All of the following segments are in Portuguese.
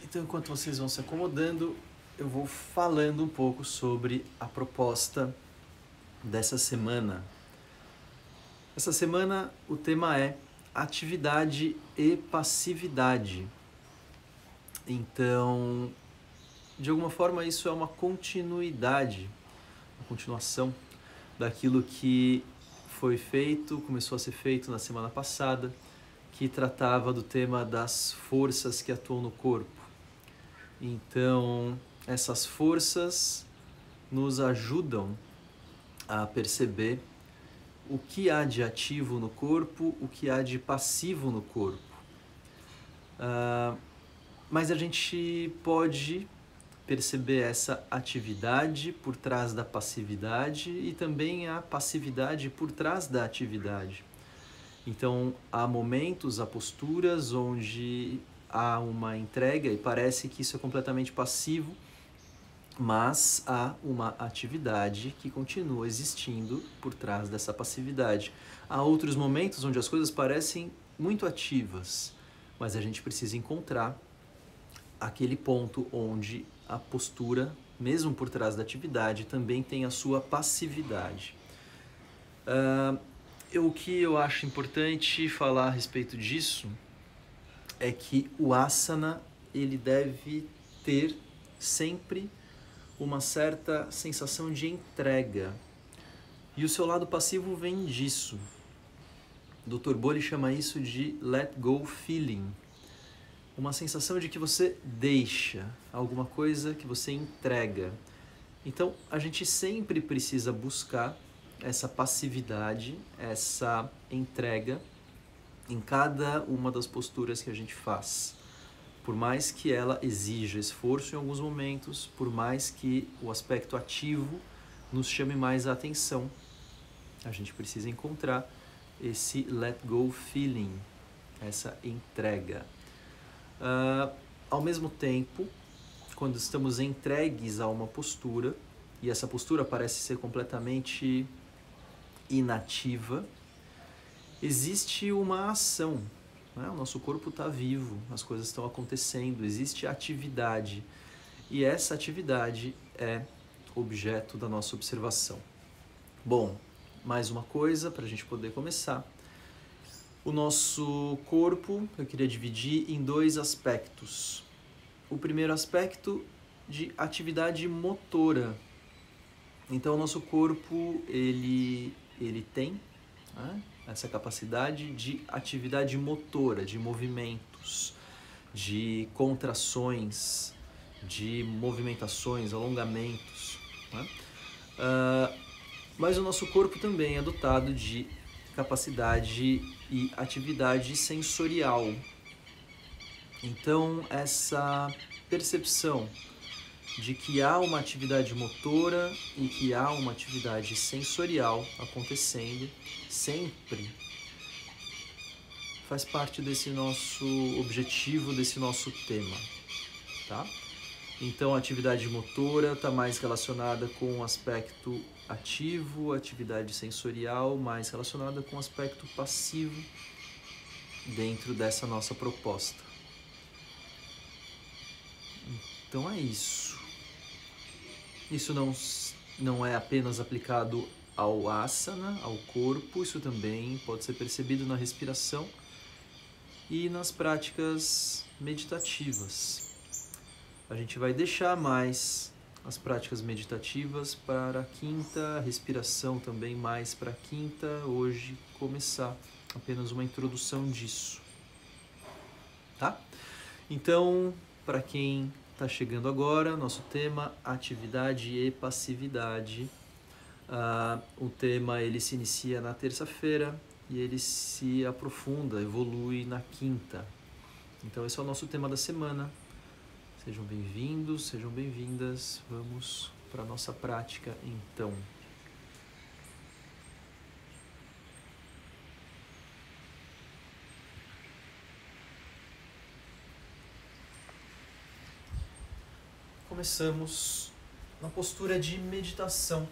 Então, enquanto vocês vão se acomodando, eu vou falando um pouco sobre a proposta dessa semana. Essa semana o tema é atividade e passividade. Então, de alguma forma, isso é uma continuidade, uma continuação daquilo que foi feito, começou a ser feito na semana passada, que tratava do tema das forças que atuam no corpo. Então, essas forças nos ajudam a perceber o que há de ativo no corpo, o que há de passivo no corpo. Mas a gente pode perceber essa atividade por trás da passividade e também a passividade por trás da atividade. Então, há momentos, há posturas onde há uma entrega e parece que isso é completamente passivo, mas há uma atividade que continua existindo por trás dessa passividade. Há outros momentos onde as coisas parecem muito ativas, mas a gente precisa encontrar aquele ponto onde a postura, mesmo por trás da atividade, também tem a sua passividade. O que eu acho importante falar a respeito disso é que o asana ele deve ter sempre uma certa sensação de entrega. E o seu lado passivo vem disso. O Dr. Bolle chama isso de let go feeling. Uma sensação de que você deixa alguma coisa que você entrega. Então, a gente sempre precisa buscar essa passividade, essa entrega em cada uma das posturas que a gente faz. Por mais que ela exija esforço em alguns momentos, por mais que o aspecto ativo nos chame mais a atenção, a gente precisa encontrar esse let go feeling, essa entrega. Ao mesmo tempo, quando estamos entregues a uma postura, e essa postura parece ser completamente inativa, existe uma ação, né? O nosso corpo está vivo, as coisas estão acontecendo, existe atividade, e essa atividade é objeto da nossa observação. Bom, mais uma coisa para a gente poder começar. O nosso corpo eu queria dividir em dois aspectos. O primeiro aspecto de atividade motora. Então, o nosso corpo ele tem, né, essa capacidade de atividade motora, de movimentos, de contrações, de movimentações, alongamentos, né? Mas o nosso corpo também é dotado de capacidade e atividade sensorial. Então, essa percepção de que há uma atividade motora e que há uma atividade sensorial acontecendo sempre faz parte desse nosso objetivo, desse nosso tema, tá? Então, a atividade motora está mais relacionada com o aspecto ativo, atividade sensorial mais relacionada com o aspecto passivo dentro dessa nossa proposta. Então é isso. Isso não é apenas aplicado ao asana, ao corpo, isso também pode ser percebido na respiração e nas práticas meditativas. A gente vai deixar mais as práticas meditativas para a quinta, a respiração também mais para a quinta, hoje começar apenas uma introdução disso, tá? Então, para quem está chegando agora, nosso tema atividade e passividade. O tema ele se inicia na terça-feira e ele se aprofunda, evolui na quinta. Então esse é o nosso tema da semana. Sejam bem-vindos, sejam bem-vindas. Vamos para a nossa prática então. Começamos na postura de meditação.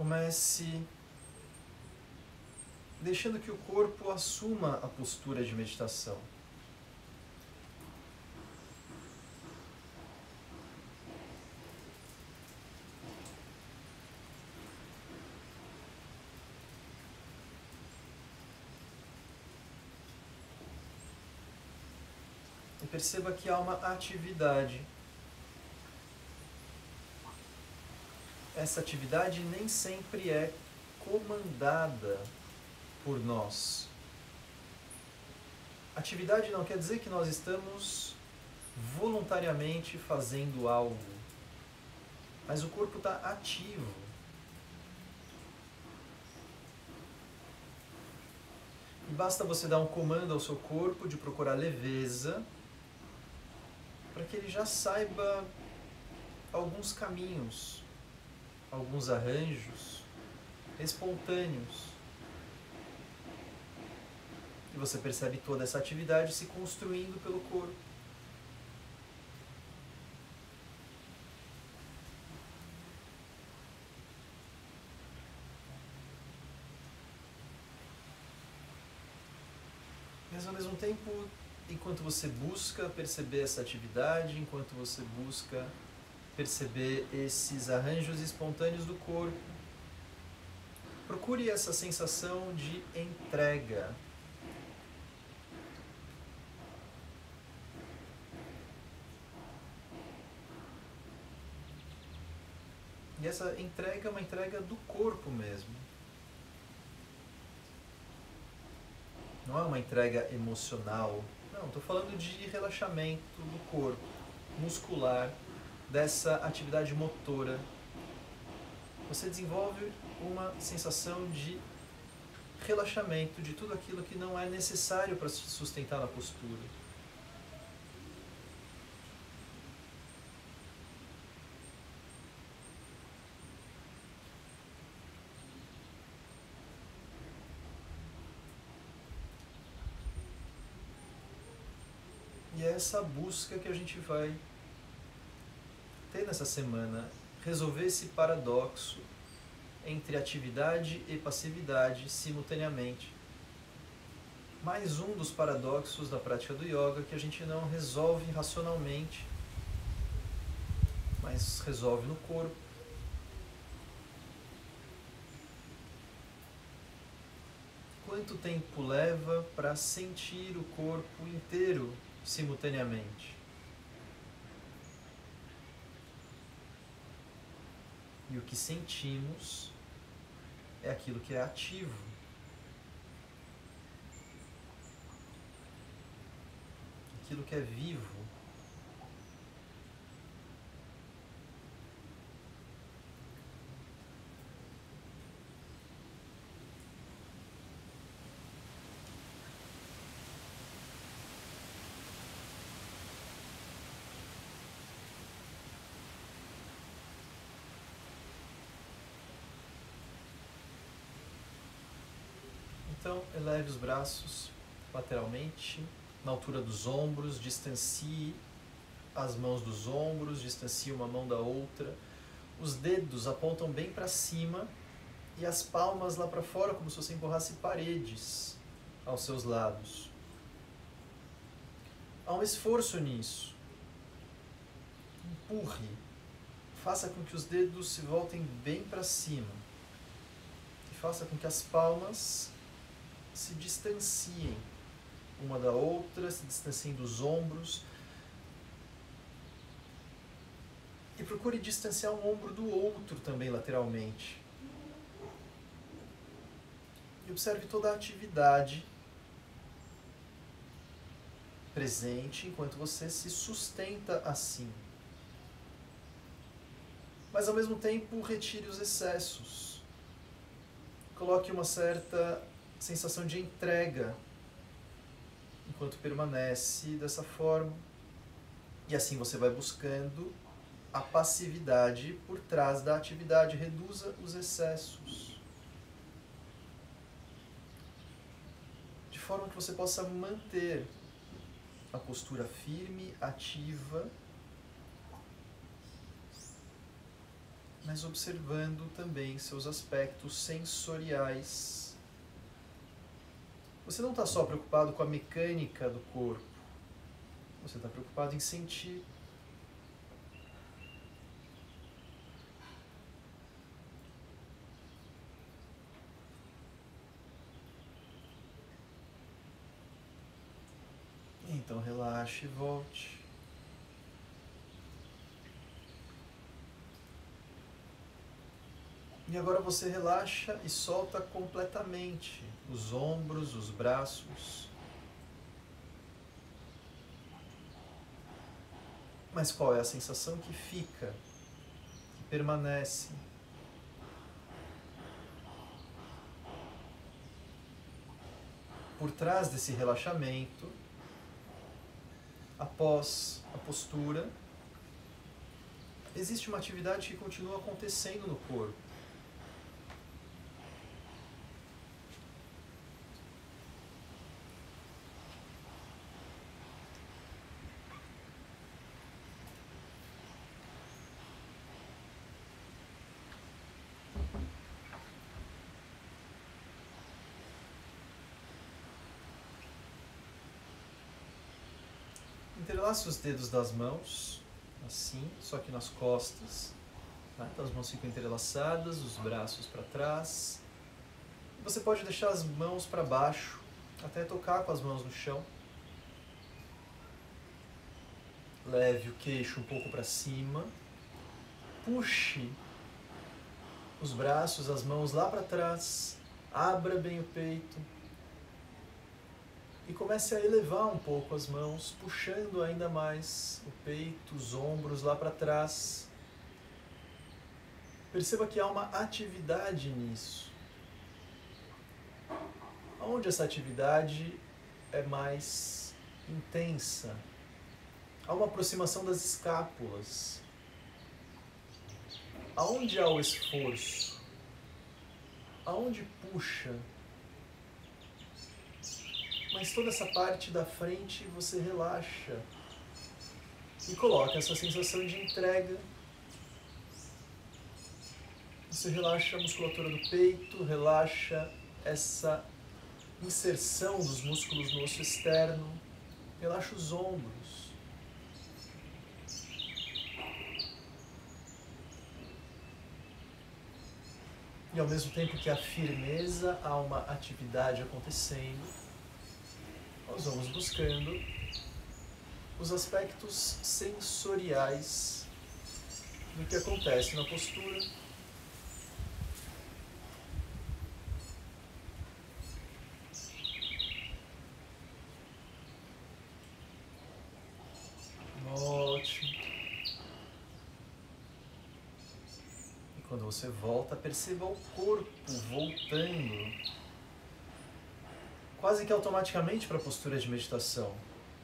comece deixando que o corpo assuma a postura de meditação. E perceba que há uma atividade. Essa atividade nem sempre é comandada por nós. Atividade não quer dizer que nós estamos voluntariamente fazendo algo, mas o corpo está ativo. E basta você dar um comando ao seu corpo de procurar leveza, para que ele já saiba alguns caminhos, alguns arranjos espontâneos. E você percebe toda essa atividade se construindo pelo corpo. Mas ao mesmo tempo, enquanto você busca perceber essa atividade, enquanto você busca perceber esses arranjos espontâneos do corpo, procure essa sensação de entrega. E essa entrega é uma entrega do corpo mesmo. Não é uma entrega emocional. Não, estou falando de relaxamento do corpo, muscular, dessa atividade motora. Você desenvolve uma sensação de relaxamento de tudo aquilo que não é necessário para se sustentar na postura. E é essa busca que a gente vai ter nessa semana, resolver esse paradoxo entre atividade e passividade simultaneamente. Mais um dos paradoxos da prática do yoga que a gente não resolve racionalmente, mas resolve no corpo. Quanto tempo leva para sentir o corpo inteiro simultaneamente? E o que sentimos é aquilo que é ativo. Aquilo que é vivo. Então, eleve os braços lateralmente, na altura dos ombros, distancie as mãos dos ombros, distancie uma mão da outra. Os dedos apontam bem para cima e as palmas lá para fora, como se você empurrasse paredes aos seus lados. Há um esforço nisso. Empurre. Faça com que os dedos se voltem bem para cima. E faça com que as palmas se distanciem uma da outra, se distanciem dos ombros. E procure distanciar um ombro do outro também lateralmente. E observe toda a atividade presente enquanto você se sustenta assim. Mas ao mesmo tempo retire os excessos. Coloque uma certa sensação de entrega enquanto permanece dessa forma. E assim você vai buscando a passividade por trás da atividade. Reduza os excessos, de forma que você possa manter a postura firme, ativa, mas observando também seus aspectos sensoriais. Você não está só preocupado com a mecânica do corpo, você está preocupado em sentir. Então relaxe e volte. E agora você relaxa e solta completamente os ombros, os braços. Mas qual é a sensação que fica, que permanece? Por trás desse relaxamento, após a postura, existe uma atividade que continua acontecendo no corpo. Entrelace os dedos das mãos, assim, só que nas costas. Tá? Então as mãos ficam entrelaçadas, os braços para trás. Você pode deixar as mãos para baixo, até tocar com as mãos no chão. Leve o queixo um pouco para cima. Puxe os braços, as mãos lá para trás. Abra bem o peito. E comece a elevar um pouco as mãos, puxando ainda mais o peito, os ombros lá para trás. Perceba que há uma atividade nisso. Onde essa atividade é mais intensa? Há uma aproximação das escápulas. Aonde há o esforço? Aonde puxa? Mas toda essa parte da frente você relaxa e coloca essa sensação de entrega. Você relaxa a musculatura do peito, relaxa essa inserção dos músculos no osso externo, relaxa os ombros. E ao mesmo tempo que há firmeza, há uma atividade acontecendo. Nós vamos buscando os aspectos sensoriais do que acontece na postura. Ótimo. E quando você volta, perceba o corpo voltando quase que automaticamente para a postura de meditação.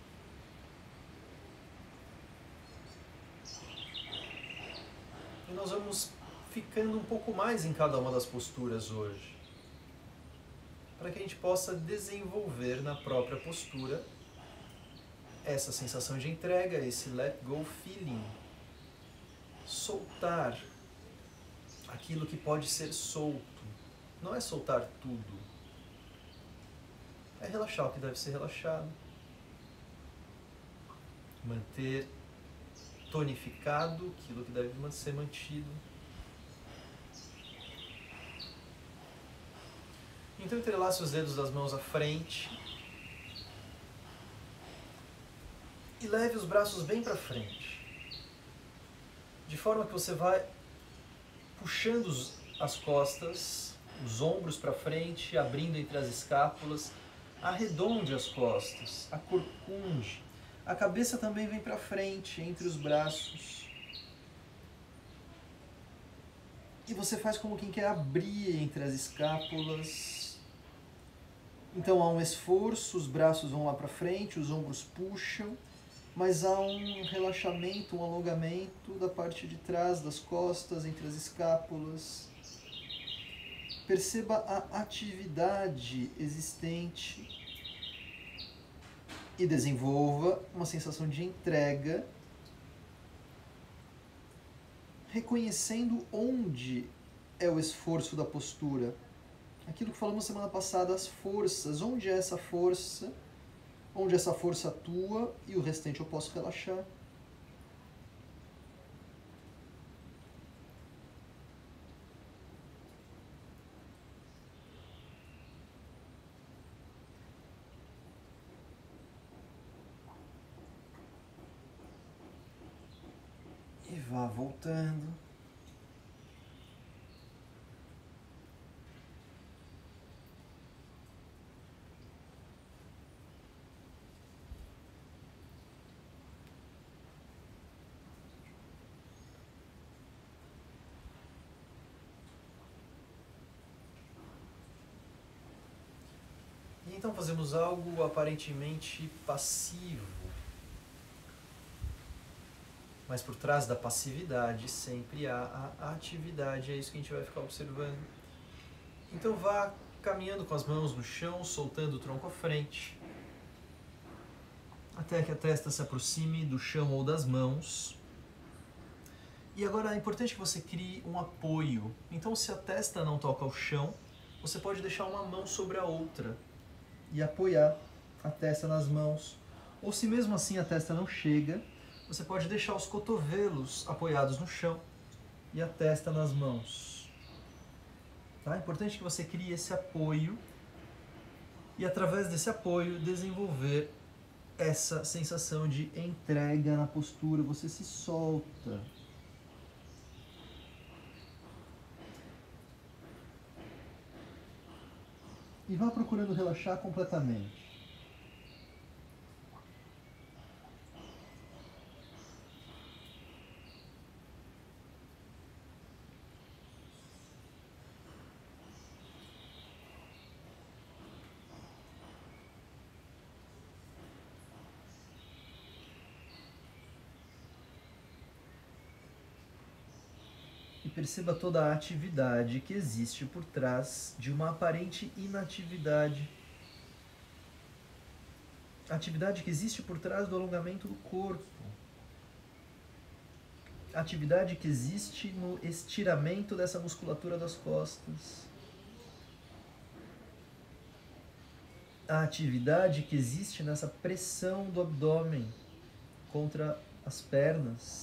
E nós vamos ficando um pouco mais em cada uma das posturas hoje, para que a gente possa desenvolver na própria postura essa sensação de entrega, esse let go feeling. Soltar aquilo que pode ser solto. Não é soltar tudo. É relaxar o que deve ser relaxado. Manter tonificado aquilo que deve ser mantido. Então entrelace os dedos das mãos à frente. E leve os braços bem para frente. De forma que você vai puxando as costas, os ombros para frente, abrindo entre as escápulas. Arredonde as costas, acorcunde. A cabeça também vem para frente, entre os braços. E você faz como quem quer abrir entre as escápulas. Então há um esforço, os braços vão lá para frente, os ombros puxam, mas há um relaxamento, um alongamento da parte de trás das costas, entre as escápulas. Perceba a atividade existente e desenvolva uma sensação de entrega reconhecendo onde é o esforço da postura. Aquilo que falamos semana passada, as forças, onde é essa força, onde essa força atua e o restante eu posso relaxar. E vá voltando. E então fazemos algo aparentemente passivo. Mas por trás da passividade sempre há a atividade, é isso que a gente vai ficar observando. Então vá caminhando com as mãos no chão, soltando o tronco à frente, até que a testa se aproxime do chão ou das mãos. E agora é importante que você crie um apoio. Então se a testa não toca ao chão, você pode deixar uma mão sobre a outra e apoiar a testa nas mãos. Ou se mesmo assim a testa não chega, você pode deixar os cotovelos apoiados no chão e a testa nas mãos. Tá? É importante que você crie esse apoio e através desse apoio desenvolver essa sensação de entrega na postura. Você se solta. E vá procurando relaxar completamente. E perceba toda a atividade que existe por trás de uma aparente inatividade. A atividade que existe por trás do alongamento do corpo. A atividade que existe no estiramento dessa musculatura das costas. A atividade que existe nessa pressão do abdômen contra as pernas.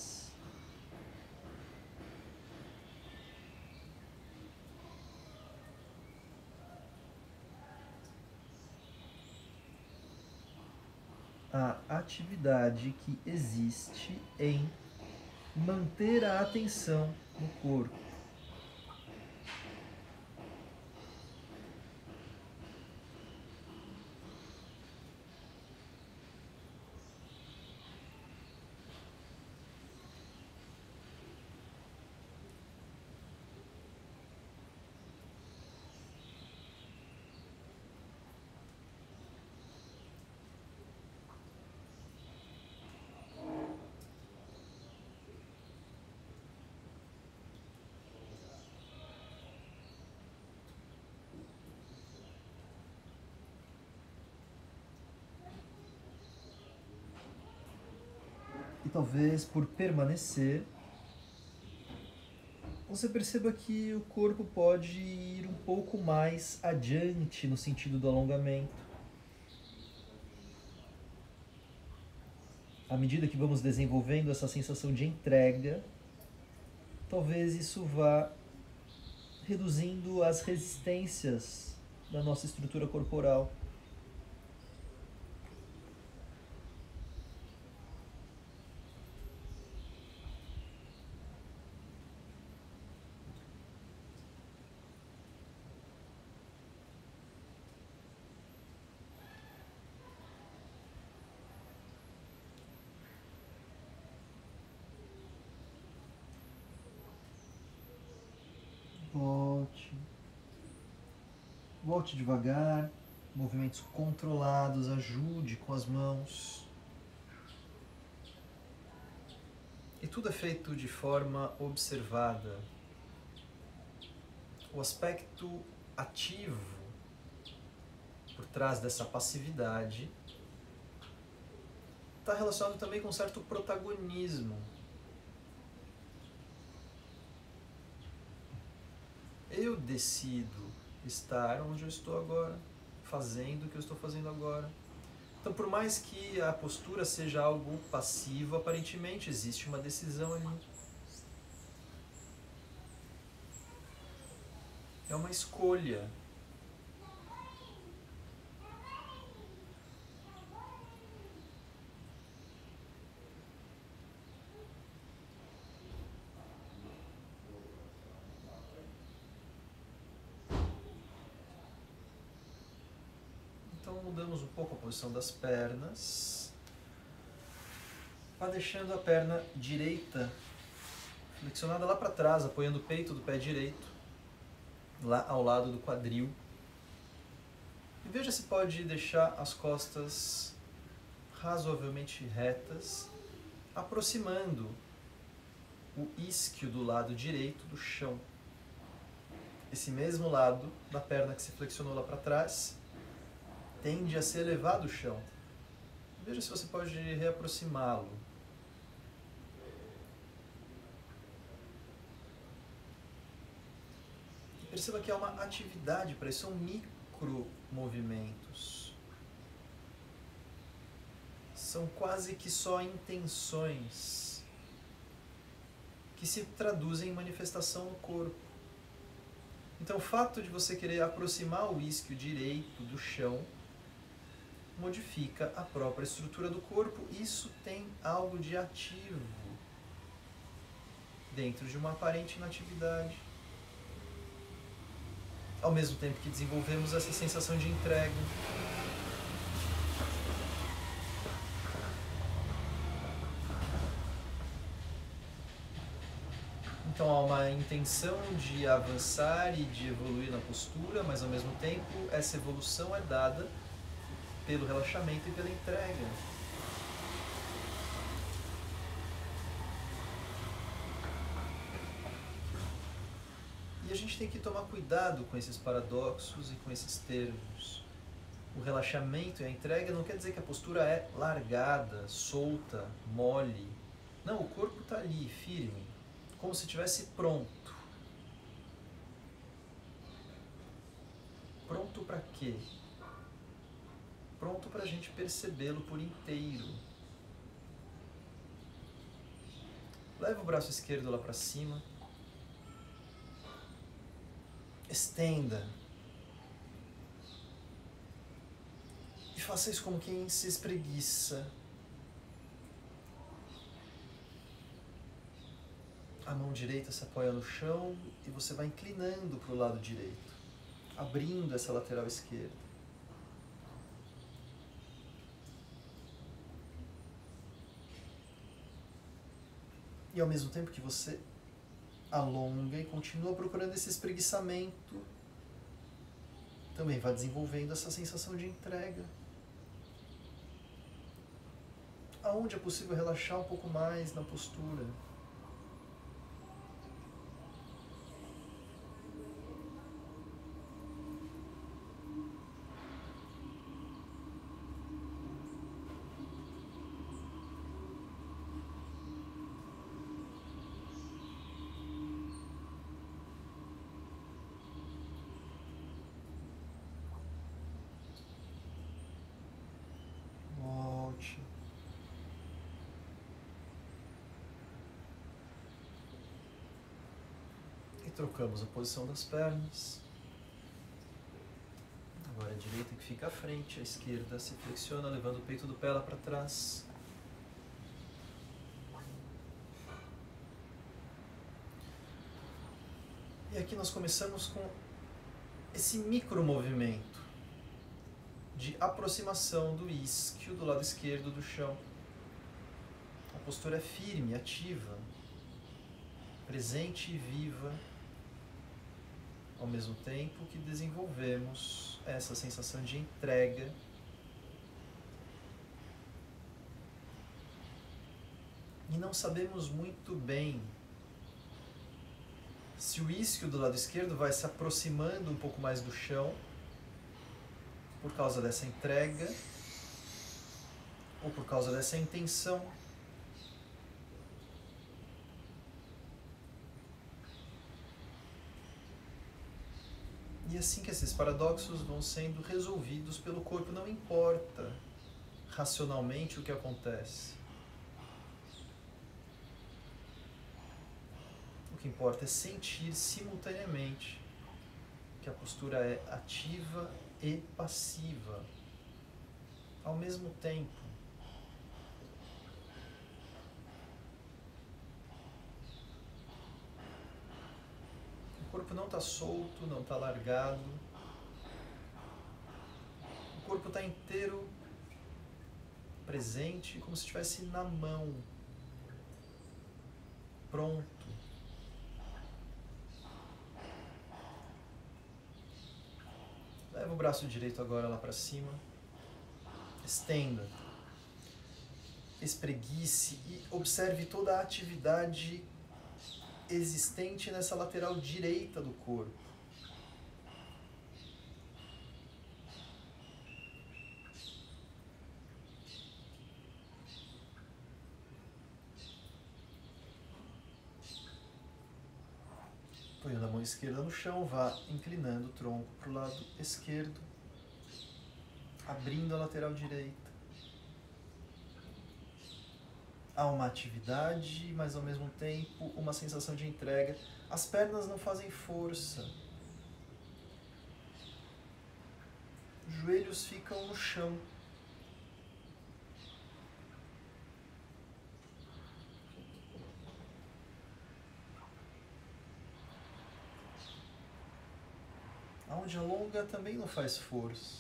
A atividade que existe em manter a atenção no corpo. E talvez por permanecer, você perceba que o corpo pode ir um pouco mais adiante no sentido do alongamento. À medida que vamos desenvolvendo essa sensação de entrega, talvez isso vá reduzindo as resistências da nossa estrutura corporal. Volte. Volte devagar, movimentos controlados, ajude com as mãos. E tudo é feito de forma observada. O aspecto ativo por trás dessa passividade está relacionado também com um certo protagonismo. eu decido estar onde eu estou agora, fazendo o que eu estou fazendo agora. Então, por mais que a postura seja algo passivo, aparentemente existe uma decisão ali. É uma escolha. Então mudamos um pouco a posição das pernas. Vai deixando a perna direita flexionada lá para trás, apoiando o peito do pé direito, lá ao lado do quadril. E veja se pode deixar as costas razoavelmente retas, aproximando o isquio do lado direito do chão. Esse mesmo lado da perna que se flexionou lá para trás tende a se elevar do chão. Veja se você pode reaproximá-lo. Perceba que há uma atividade para isso, são micromovimentos. São quase que só intenções que se traduzem em manifestação no corpo. Então o fato de você querer aproximar o isquio direito do chão modifica a própria estrutura do corpo. Isso tem algo de ativo dentro de uma aparente inatividade. Ao mesmo tempo que desenvolvemos essa sensação de entrega. Então há uma intenção de avançar e de evoluir na postura, mas ao mesmo tempo essa evolução é dada pelo relaxamento e pela entrega. E a gente tem que tomar cuidado com esses paradoxos e com esses termos. O relaxamento e a entrega não quer dizer que a postura é largada, solta, mole. Não, o corpo está ali, firme, como se estivesse pronto. Pronto para quê? Pronto para a gente percebê-lo por inteiro. Leva o braço esquerdo lá para cima. Estenda. E faça isso como quem se espreguiça. A mão direita se apoia no chão e você vai inclinando para o lado direito, abrindo essa lateral esquerda. E ao mesmo tempo que você alonga e continua procurando esse espreguiçamento, também vai desenvolvendo essa sensação de entrega. Aonde é possível relaxar um pouco mais na postura. E trocamos a posição das pernas. Agora a direita que fica à frente, a esquerda se flexiona, levando o peito do pé lá para trás. E aqui nós começamos com esse micromovimento de aproximação do isquio do lado esquerdo do chão. A postura é firme, ativa, presente e viva, ao mesmo tempo que desenvolvemos essa sensação de entrega e não sabemos muito bem se o isquio do lado esquerdo vai se aproximando um pouco mais do chão por causa dessa entrega ou por causa dessa intenção. E assim que esses paradoxos vão sendo resolvidos pelo corpo, não importa racionalmente o que acontece. O que importa é sentir simultaneamente que a postura é ativa e passiva ao mesmo tempo. O corpo não está solto, não está largado. O corpo está inteiro presente, como se estivesse na mão, pronto. Leva o braço direito agora lá para cima. Estenda. Espreguice e observe toda a atividade existente nessa lateral direita do corpo. Põe a mão esquerda no chão, vá inclinando o tronco para o lado esquerdo, abrindo a lateral direita. Há uma atividade, mas ao mesmo tempo uma sensação de entrega. As pernas não fazem força. Os joelhos ficam no chão. Aonde alonga também não faz força.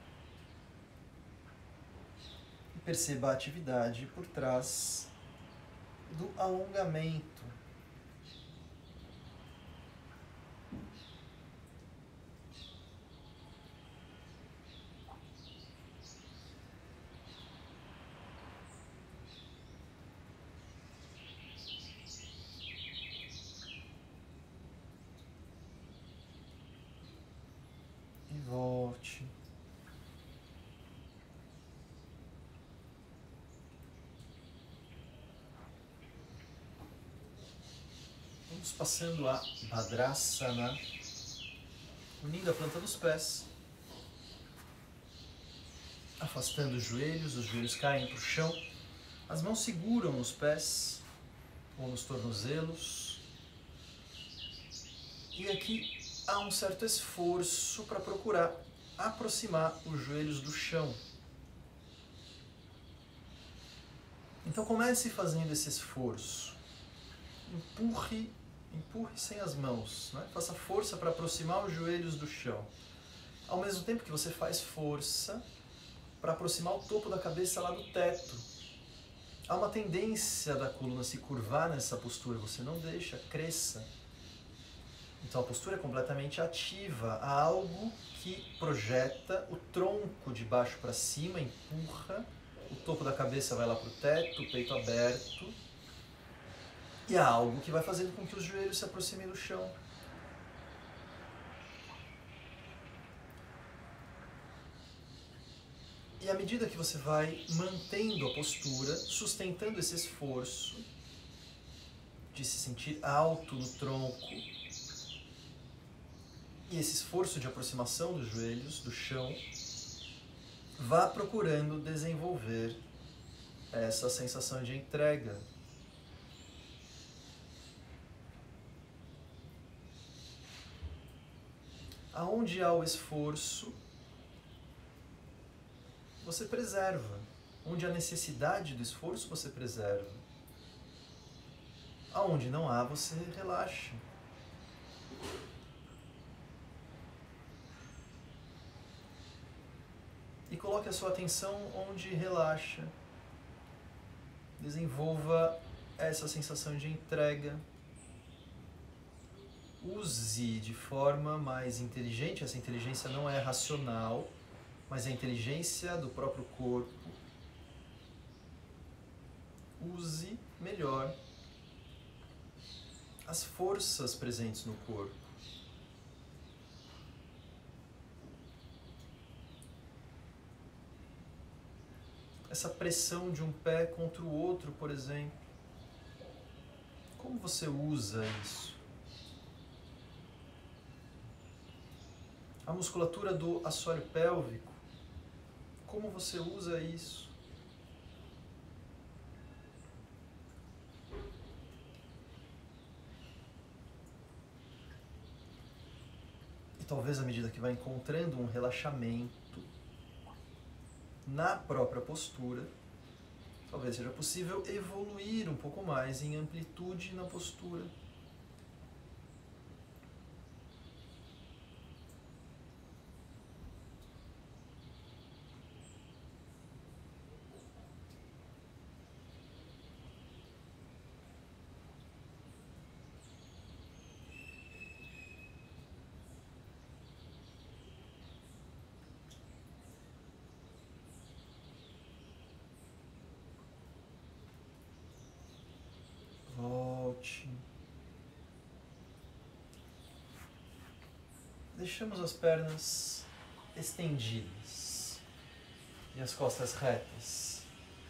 E perceba a atividade por trás do alongamento. E volte. Vamos passando a Bhadrasana, unindo a planta dos pés, afastando os joelhos caem para o chão, as mãos seguram nos pés ou nos tornozelos, e aqui há um certo esforço para procurar aproximar os joelhos do chão. Então comece fazendo esse esforço. Empurre sem as mãos, né? Faça força para aproximar os joelhos do chão. Ao mesmo tempo que você faz força para aproximar o topo da cabeça lá do teto. Há uma tendência da coluna se curvar nessa postura, você não deixa, cresça. Então a postura é completamente ativa, há algo que projeta o tronco de baixo para cima, empurra, o topo da cabeça vai lá para o teto, o peito aberto. E há algo que vai fazendo com que os joelhos se aproximem do chão. E à medida que você vai mantendo a postura, sustentando esse esforço de se sentir alto no tronco, e esse esforço de aproximação dos joelhos do chão, vá procurando desenvolver essa sensação de entrega. Aonde há o esforço, você preserva. Onde há necessidade do esforço, você preserva. Aonde não há, você relaxa. E coloque a sua atenção onde relaxa. Desenvolva essa sensação de entrega. Use de forma mais inteligente. Essa inteligência não é racional, mas é a inteligência do próprio corpo. Use melhor as forças presentes no corpo. Essa pressão de um pé contra o outro, por exemplo. Como você usa isso? A musculatura do assoalho pélvico, como você usa isso? E talvez à medida que vai encontrando um relaxamento na própria postura, talvez seja possível evoluir um pouco mais em amplitude na postura. Volte. Deixamos as pernas estendidas e as costas retas.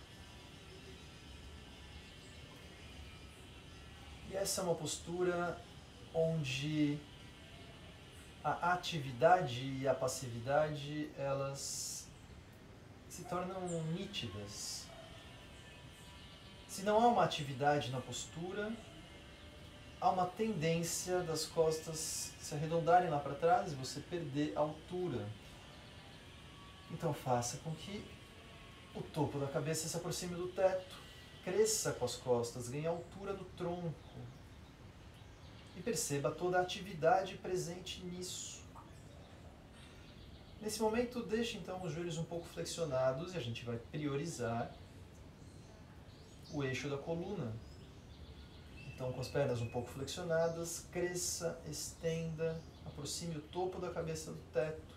E essa é uma postura onde a atividade e a passividade, elas se tornam nítidas. Se não há uma atividade na postura, há uma tendência das costas se arredondarem lá para trás e você perder altura. Então faça com que o topo da cabeça se aproxime do teto, cresça com as costas, ganhe altura do tronco. E perceba toda a atividade presente nisso. Nesse momento, deixe então os joelhos um pouco flexionados e a gente vai priorizar o eixo da coluna. Então, com as pernas um pouco flexionadas, cresça, estenda, aproxime o topo da cabeça do teto.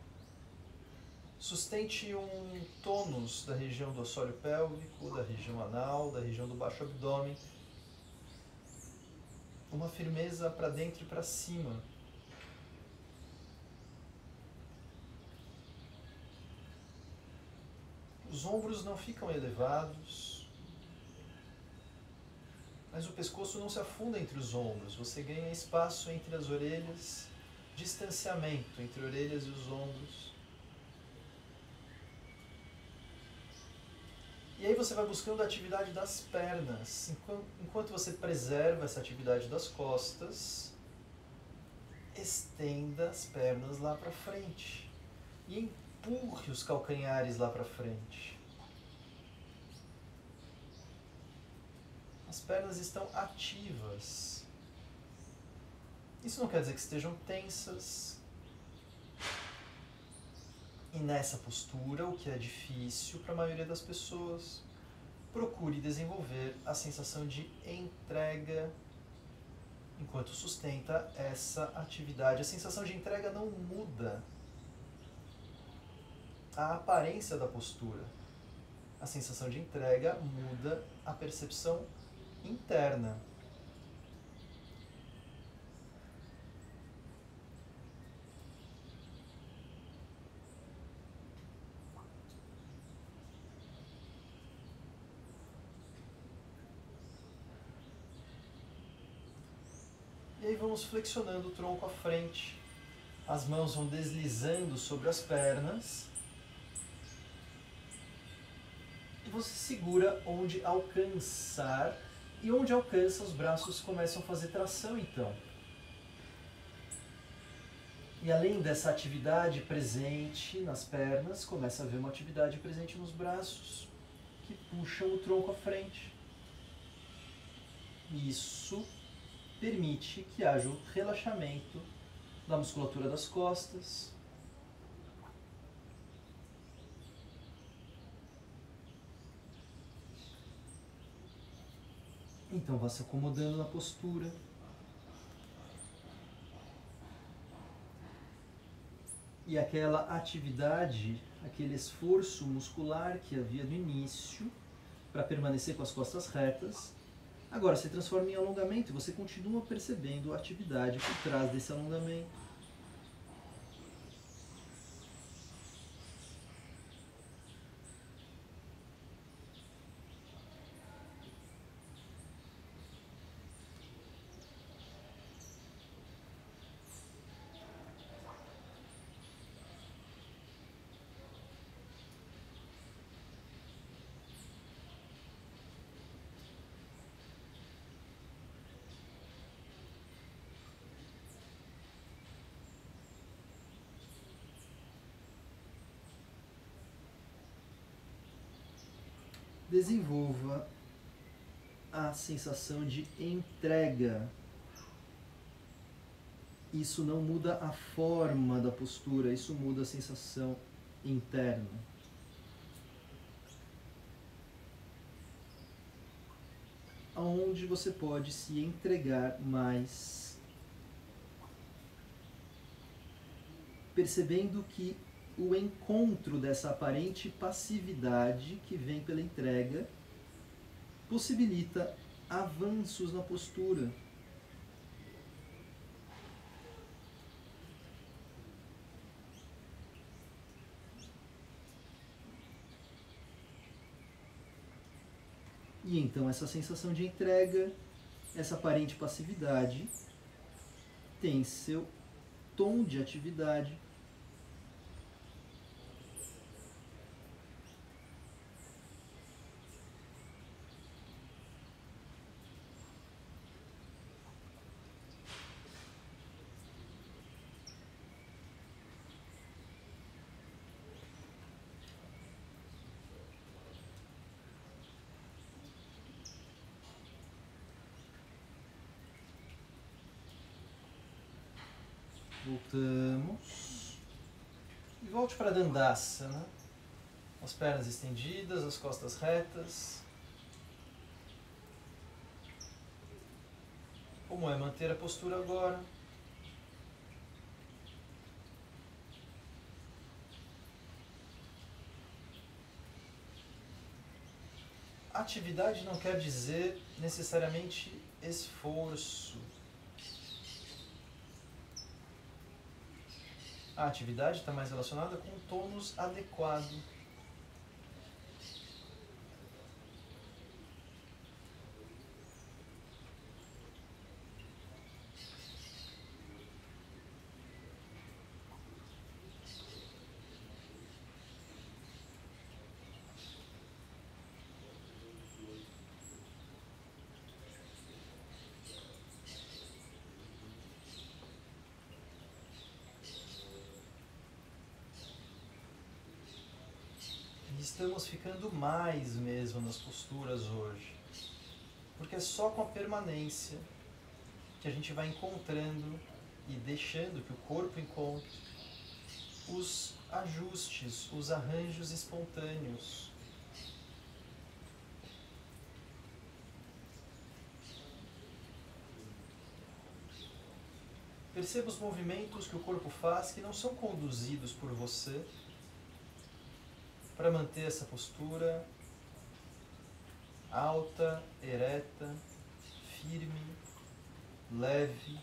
Sustente um tônus da região do assoalho pélvico, da região anal, da região do baixo abdômen. Uma firmeza para dentro e para cima. Os ombros não ficam elevados, mas o pescoço não se afunda entre os ombros. Você ganha espaço entre as orelhas, distanciamento entre orelhas e os ombros. E aí você vai buscando a atividade das pernas. Enquanto você preserva essa atividade das costas, estenda as pernas lá para frente e empurre os calcanhares lá para frente. As pernas estão ativas. Isso não quer dizer que estejam tensas. E nessa postura, o que é difícil para a maioria das pessoas, procure desenvolver a sensação de entrega enquanto sustenta essa atividade. A sensação de entrega não muda a aparência da postura. A sensação de entrega muda a percepção interna. E aí vamos flexionando o tronco à frente. As mãos vão deslizando sobre as pernas. E você segura onde alcançar. E onde alcança, os braços começam a fazer tração, então. E além dessa atividade presente nas pernas, começa a haver uma atividade presente nos braços, que puxam o tronco à frente. Isso permite que haja o relaxamento da musculatura das costas. Então vá se acomodando na postura. E aquela atividade, aquele esforço muscular que havia no início, para permanecer com as costas retas, agora se transforma em alongamento e você continua percebendo a atividade por trás desse alongamento. Desenvolva a sensação de entrega. Isso não muda a forma da postura, isso muda a sensação interna. Onde você pode se entregar mais, percebendo que o encontro dessa aparente passividade que vem pela entrega possibilita avanços na postura. E então essa sensação de entrega, essa aparente passividade, tem seu tom de atividade. Voltamos. E volte para Dandasana. As pernas estendidas, as costas retas. Como é manter a postura agora? Atividade não quer dizer necessariamente esforço. A atividade está mais relacionada com um tônus adequado. Estamos ficando mais mesmo nas posturas hoje, porque é só com a permanência que a gente vai encontrando e deixando que o corpo encontre os ajustes, os arranjos espontâneos. Perceba os movimentos que o corpo faz que não são conduzidos por você, para manter essa postura alta, ereta, firme, leve.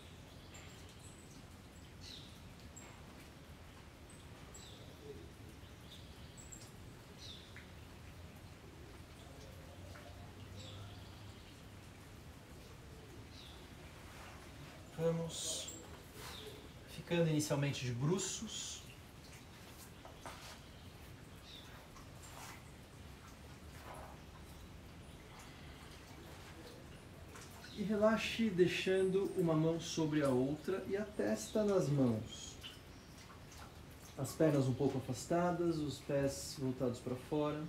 Vamos ficando inicialmente de bruços. E relaxe deixando uma mão sobre a outra e a testa nas mãos. As pernas um pouco afastadas, os pés voltados para fora.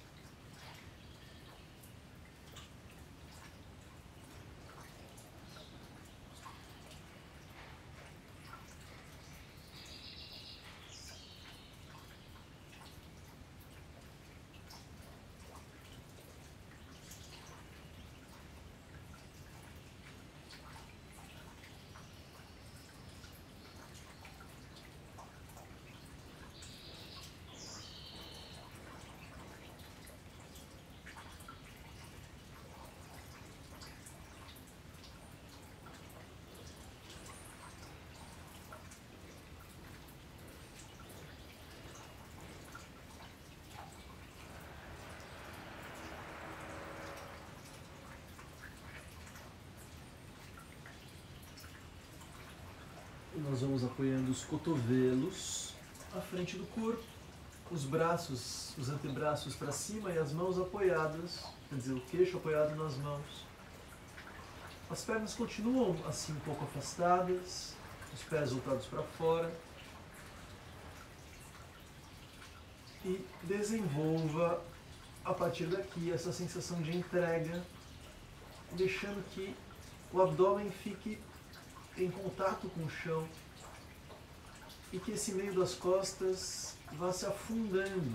Nós vamos apoiando os cotovelos à frente do corpo, os braços, os antebraços para cima e as mãos apoiadas, quer dizer, o queixo apoiado nas mãos. As pernas continuam assim um pouco afastadas, os pés voltados para fora. E desenvolva a partir daqui, essa sensação de entrega, deixando que o abdômen fique em contato com o chão e que esse meio das costas vá se afundando.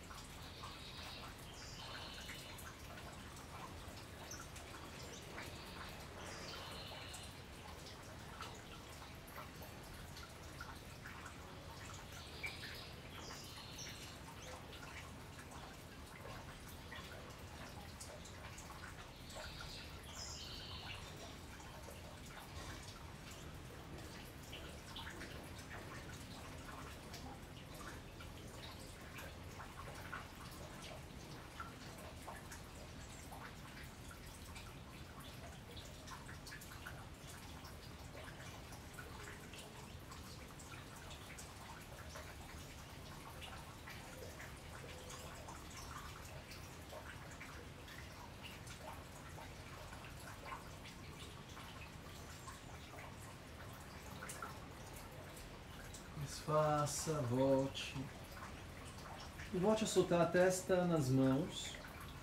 Desfaça, volte. E volte a soltar a testa nas mãos.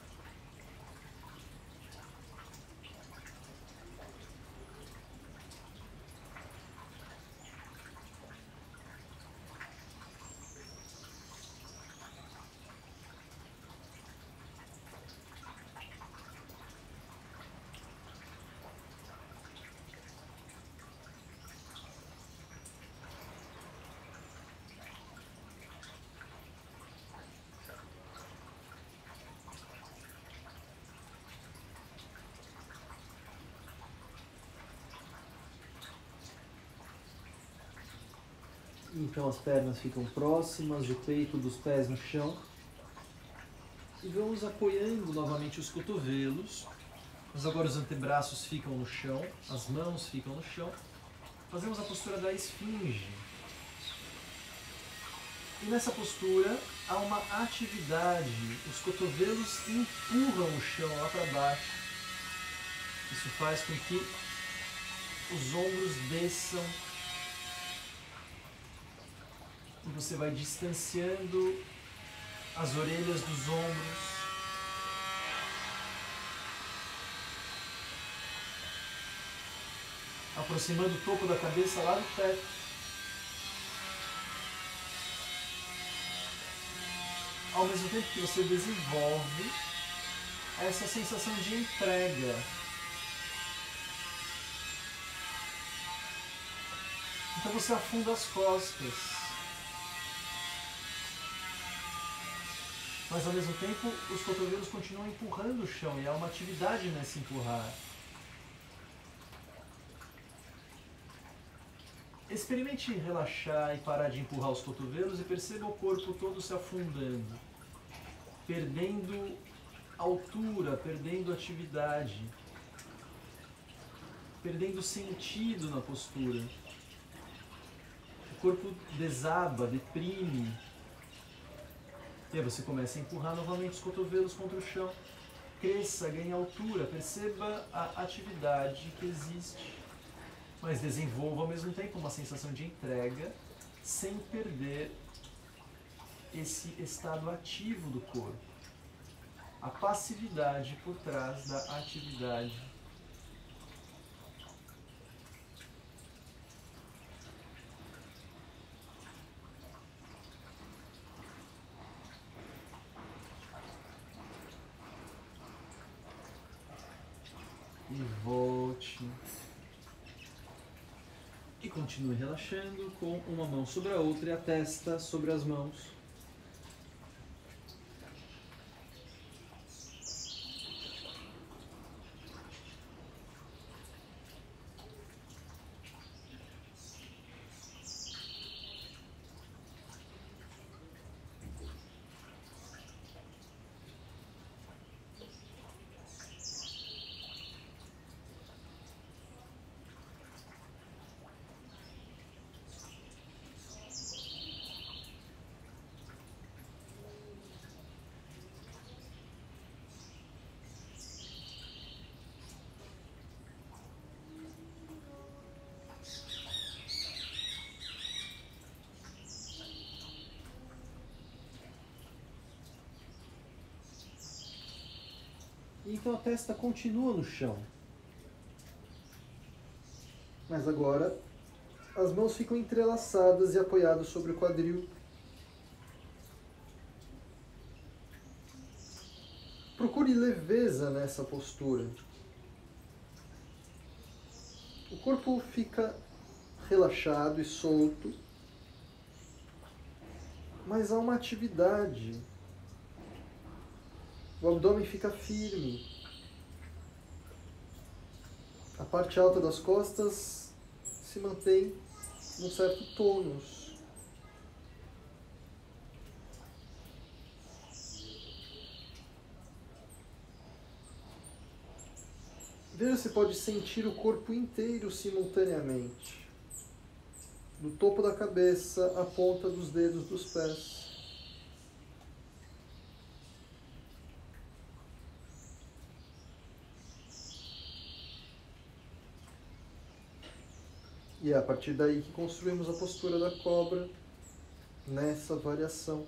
Então as pernas ficam próximas, o peito dos pés no chão. E vamos apoiando novamente os cotovelos. Mas agora os antebraços ficam no chão, as mãos ficam no chão. Fazemos a postura da esfinge. E nessa postura há uma atividade. Os cotovelos empurram o chão lá para baixo. Isso faz com que os ombros desçam. E você vai distanciando as orelhas dos ombros. Aproximando o topo da cabeça lá do teto. Ao mesmo tempo que você desenvolve essa sensação de entrega. Então você afunda as costas. Mas ao mesmo tempo os cotovelos continuam empurrando o chão e há uma atividade nesse empurrar. Experimente relaxar e parar de empurrar os cotovelos e perceba o corpo todo se afundando, perdendo altura, perdendo atividade, perdendo sentido na postura. O corpo desaba, deprime. E aí você começa a empurrar novamente os cotovelos contra o chão. Cresça, ganhe altura, perceba a atividade que existe. Mas desenvolva ao mesmo tempo uma sensação de entrega, sem perder esse estado ativo do corpo. A passividade por trás da atividade. E volte. E continue relaxando com uma mão sobre a outra e a testa sobre as mãos. Então a testa continua no chão. Mas agora as mãos ficam entrelaçadas e apoiadas sobre o quadril. Procure leveza nessa postura. O corpo fica relaxado e solto, mas há uma atividade. O abdômen fica firme. A parte alta das costas se mantém num certo tônus. Veja se pode sentir o corpo inteiro simultaneamente. Do topo da cabeça à ponta dos dedos dos pés. E é a partir daí que construímos a postura da cobra nessa variação.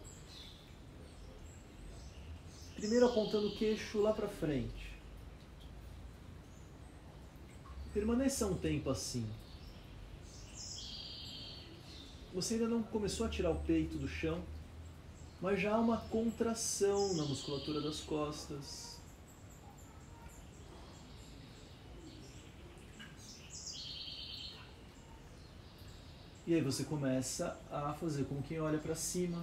Primeiro apontando o queixo lá para frente. Permaneça um tempo assim. Você ainda não começou a tirar o peito do chão, mas já há uma contração na musculatura das costas. E aí você começa a fazer como quem olha para cima.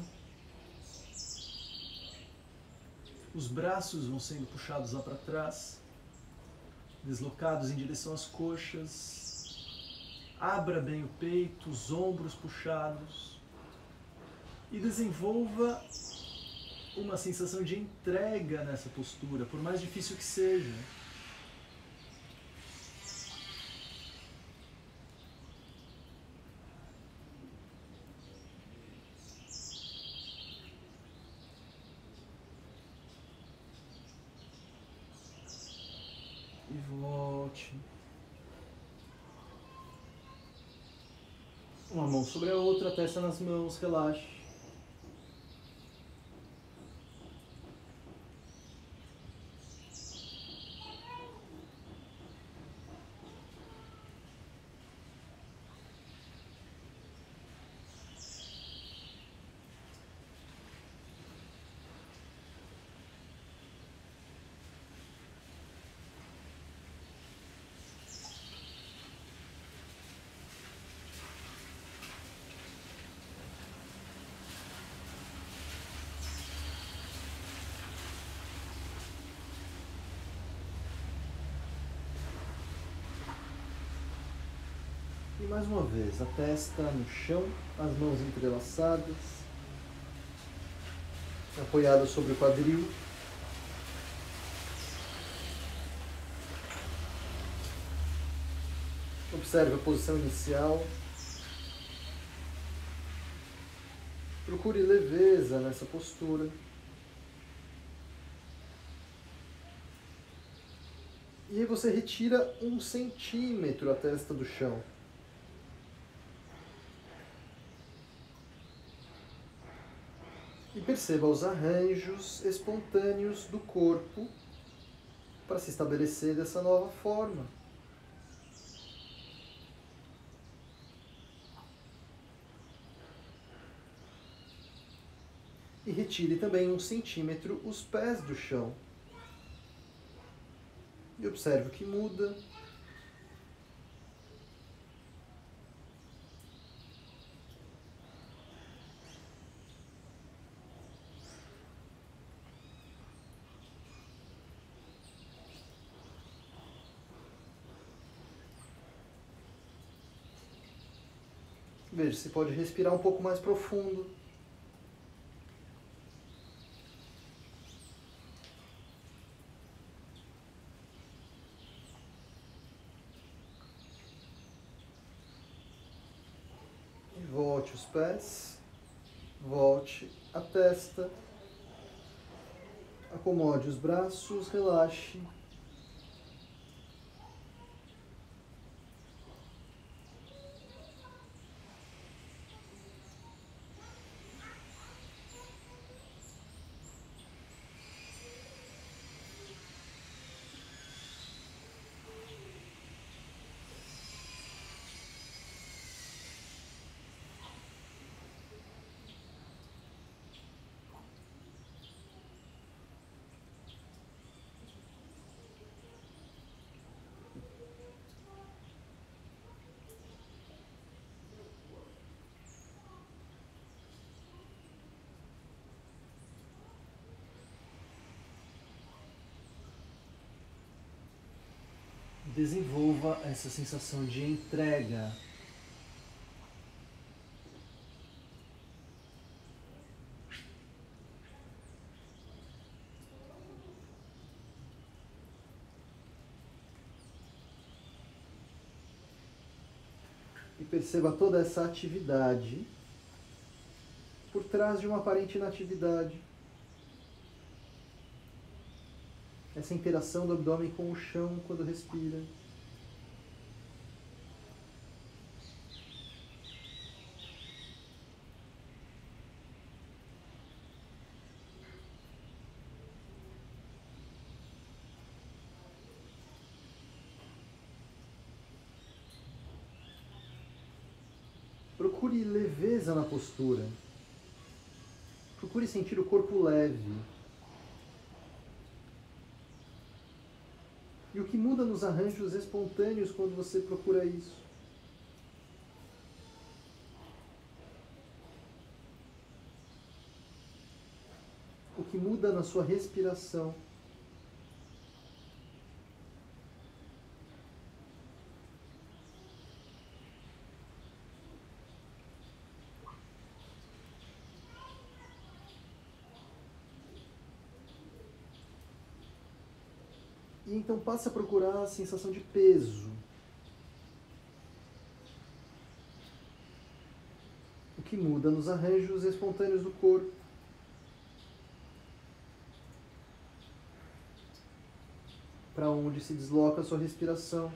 Os braços vão sendo puxados lá para trás, deslocados em direção às coxas. Abra bem o peito, os ombros puxados. E desenvolva uma sensação de entrega nessa postura, por mais difícil que seja. E volte. Uma mão sobre a outra, testa nas mãos, relaxe. E mais uma vez, a testa no chão, as mãos entrelaçadas, apoiadas sobre o quadril. Observe a posição inicial. Procure leveza nessa postura. E aí você retira 1 centímetro a testa do chão. E perceba os arranjos espontâneos do corpo para se estabelecer dessa nova forma. E retire também 1 centímetro os pés do chão. E observe o que muda. Veja se pode respirar um pouco mais profundo. E volte os pés, volte a testa, acomode os braços, relaxe. desenvolva essa sensação de entrega. E perceba toda essa atividade por trás de uma aparente inatividade. Essa interação do abdômen com o chão quando respira. Procure leveza na postura. Procure sentir o corpo leve. E o que muda nos arranjos espontâneos quando você procura isso? O que muda na sua respiração? E então passe a procurar a sensação de peso. O que muda nos arranjos espontâneos do corpo. Para onde se desloca a sua respiração.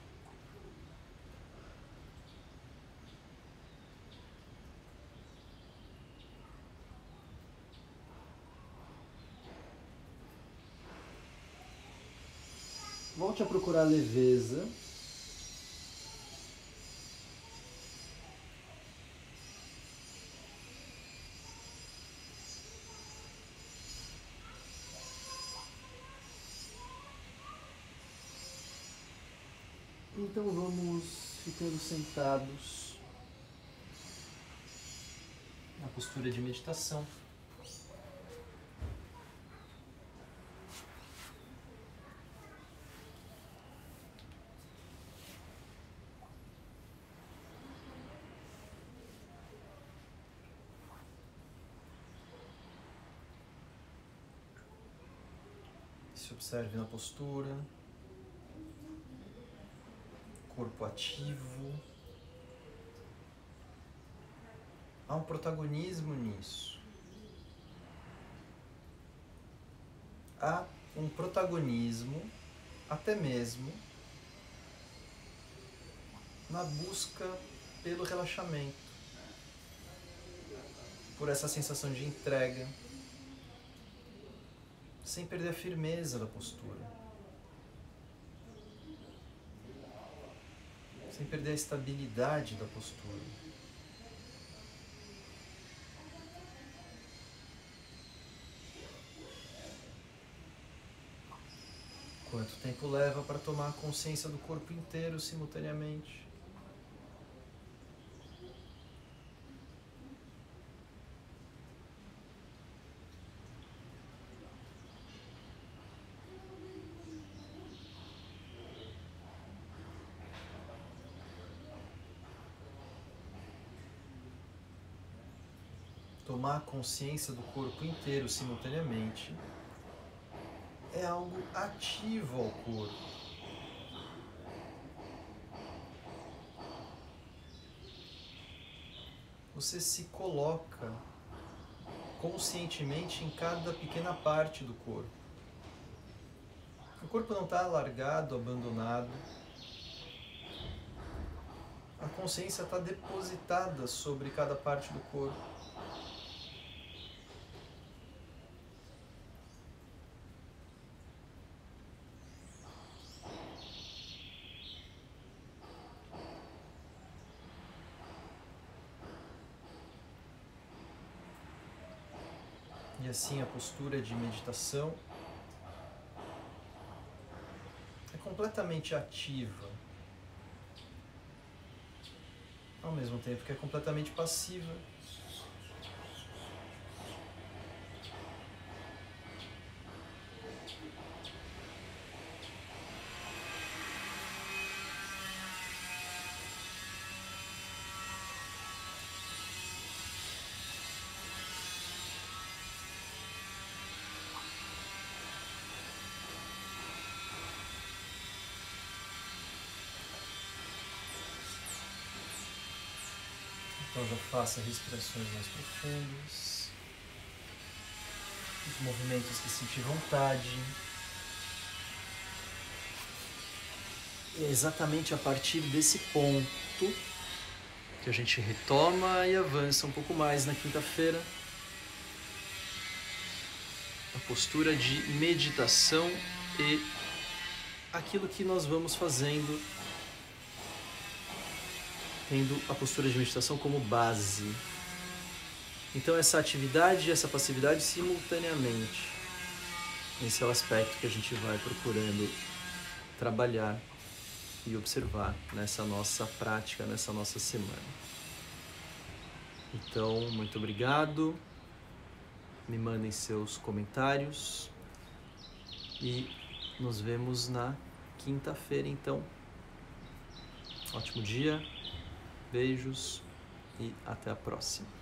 Volte a procurar leveza. Então vamos ficando sentados na postura de meditação. Se observe na postura, corpo ativo. Há um protagonismo nisso. Há um protagonismo, até mesmo, na busca pelo relaxamento, por essa sensação de entrega, sem perder a firmeza da postura, sem perder a estabilidade da postura. Quanto tempo leva para tomar consciência do corpo inteiro simultaneamente? Tomar consciência do corpo inteiro simultaneamente é algo ativo ao corpo. Você se coloca conscientemente em cada pequena parte do corpo. O corpo não está largado, abandonado. A consciência está depositada sobre cada parte do corpo. E assim a postura de meditação é completamente ativa, ao mesmo tempo que é completamente passiva. Então já faça respirações mais profundas, os movimentos que sentir vontade. E é exatamente a partir desse ponto que a gente retoma e avança um pouco mais na quinta-feira. A postura de meditação e aquilo que nós vamos fazendo, tendo a postura de meditação como base. Então essa atividade e essa passividade simultaneamente. Esse é o aspecto que a gente vai procurando trabalhar e observar nessa nossa prática, nessa nossa semana. Então, muito obrigado. Me mandem seus comentários e nos vemos na quinta-feira, então. Ótimo dia, beijos e até a próxima.